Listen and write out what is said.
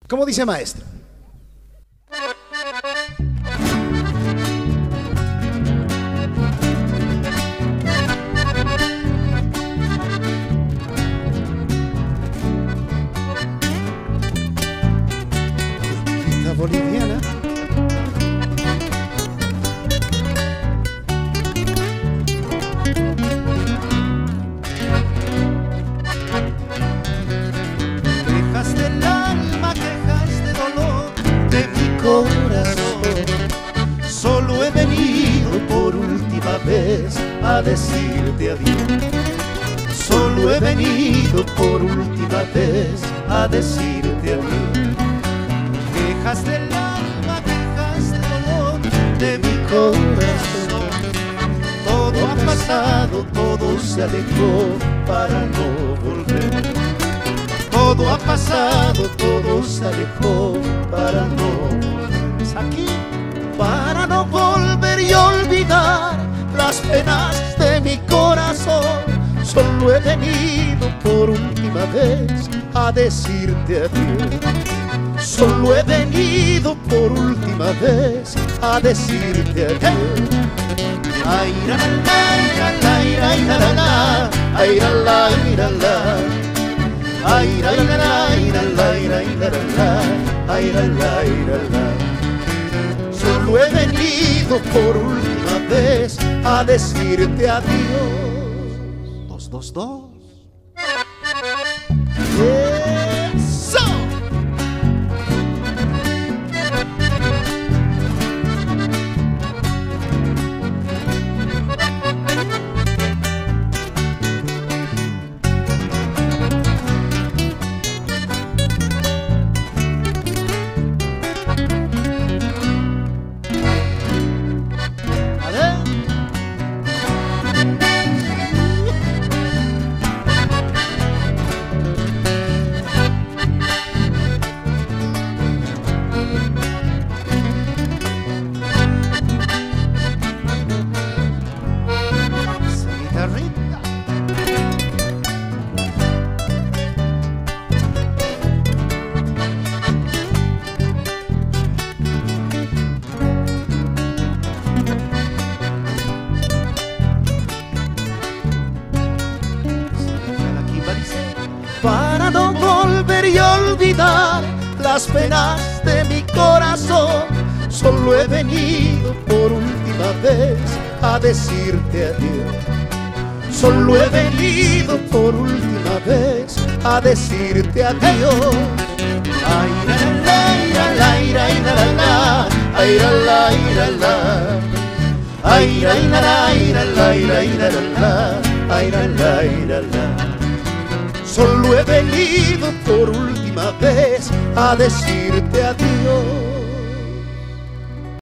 ¿Cómo dice, maestro? La boliviana. Quejas del alma, quejas de dolor de mi corazón. Solo he venido por última vez a decirte adiós. Solo he venido por última vez a decirte adiós. Quejas del alma, quejas de dolor de mi corazón. Todo ha pasado, todo se alejó para no volver. Todo ha pasado, todo se alejó para no volver. Aquí, para no volver y olvidar las penas de mi corazón. Solo he venido por última vez a decirte adiós. Solo he venido por última vez a decirte adiós. Ay, la, la, la, la, la, la, la, ay, la, la, la, la. Ay, la, la, la, la, la, la, la, ay, la, la, la. Solo he venido por última vez a decirte adiós. 222. ¡Eso! Para no volver y olvidar las penas de mi corazón, solo he venido por última vez a decirte adiós. Solo he venido por última vez a decirte adiós. Ay, la, la, la, la, la, la, ay, la, la, la. Ay, la, la, la, la, la, ay, la, la, la. Solo he venido por última vez a decirte adiós.